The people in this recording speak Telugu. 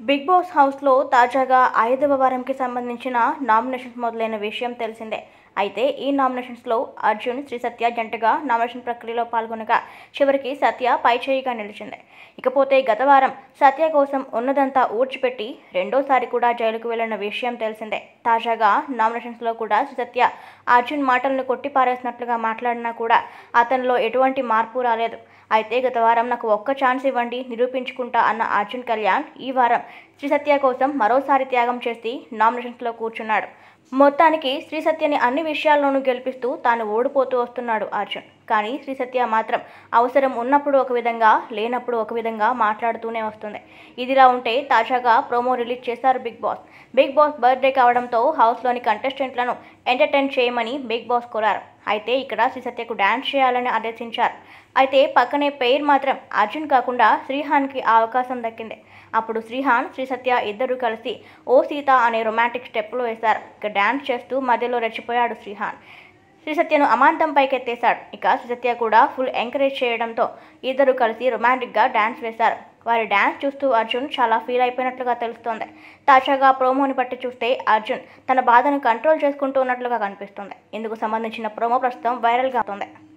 బిగ్ బాస్ హౌస్లో తాజాగా 5వ వారంకి సంబంధించిన నామినేషన్స్ మొదలైన విషయం తెలిసిందే. అయితే ఈ నామినేషన్స్లో అర్జున్, శ్రీ సత్య జంటగా నామినేషన్ ప్రక్రియలో పాల్గొనగా చివరికి సత్య పైచేయిగా నిలిచింది. ఇకపోతే గత వారం సత్య కోసం ఉన్నదంతా ఊడ్చిపెట్టి రెండోసారి కూడా జైలుకు వెళ్లిన విషయం తెలిసిందే. తాజాగా నామినేషన్స్లో కూడా శ్రీ సత్య అర్జున్ మాటలను కొట్టిపారేసినట్లుగా మాట్లాడినా కూడా అతనిలో ఎటువంటి మార్పు రాలేదు. అయితే గత వారం నాకు ఒక్క ఛాన్స్ ఇవ్వండి, నిరూపించుకుంటా అన్న అర్జున్ కళ్యాణ్ ఈ వారం శ్రీ సత్య కోసం మరోసారి త్యాగం చేసి నామినేషన్స్లో కూర్చున్నాడు. మొత్తానికి శ్రీ సత్యని అన్ని విషయాల్లోనూ గెలిపిస్తూ తాను ఓడిపోతూ వస్తున్నాడు అర్జున్. కానీ శ్రీ సత్య మాత్రం అవసరం ఉన్నప్పుడు ఒక విధంగా, లేనప్పుడు ఒక విధంగా మాట్లాడుతూనే వస్తుంది. ఇదిలా ఉంటే తాజాగా ప్రోమో రిలీజ్ చేశారు Bigg Boss. Bigg Boss birthday కావడంతో హౌస్లోని కంటెస్టెంట్లను ఎంటర్టైన్ చేయమని బిగ్ బాస్ కోరారు. అయితే ఇక్కడ శ్రీ సత్యకు డ్యాన్స్ చేయాలని ఆదేశించారు. అయితే పక్కనే పెయిర్ మాత్రం అర్జున్ కాకుండా శ్రీహాన్కి ఆ అవకాశం దక్కింది. అప్పుడు శ్రీహాన్, శ్రీ సత్య ఇద్దరు కలిసి ఓ సీత అనే రొమాంటిక్ స్టెప్లు వేశారు. ఇక డ్యాన్స్ చేస్తూ మధ్యలో రెచ్చిపోయాడు శ్రీహాన్. శ్రీ సత్యను అమాంతం పైకెత్తేశాడు. ఇక శ్రీ సత్య కూడా ఫుల్ ఎంకరేజ్ చేయడంతో ఇద్దరు కలిసి రొమాంటిక్గా డ్యాన్స్ వేశారు. వారి డ్యాన్స్ చూస్తూ అర్జున్ చాలా ఫీల్ అయిపోయినట్లుగా తెలుస్తోంది. తాజాగా ప్రోమోని బట్టి చూస్తే అర్జున్ తన బాధను కంట్రోల్ చేసుకుంటూ ఉన్నట్లుగా కనిపిస్తుంది. ఇందుకు సంబంధించిన ప్రోమో ప్రస్తుతం వైరల్గా అవుతుంది.